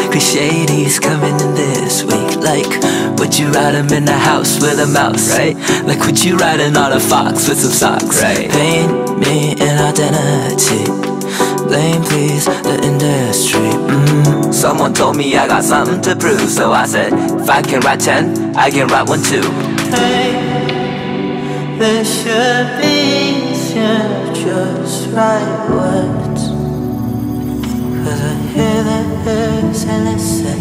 Strictly Shady's coming in this week. Like, would you ride him in the house with a mouse? Right. Like, would you ride another fox with some socks? Right. Paint me an identity. Blame please the industry. Someone told me I got something to prove, so I said, if I can write 10, I can write 1 too. Hey, there should be just right words, 'cause I hear the hurts and they say,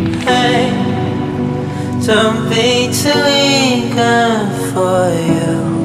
hey, don't be too eager for you.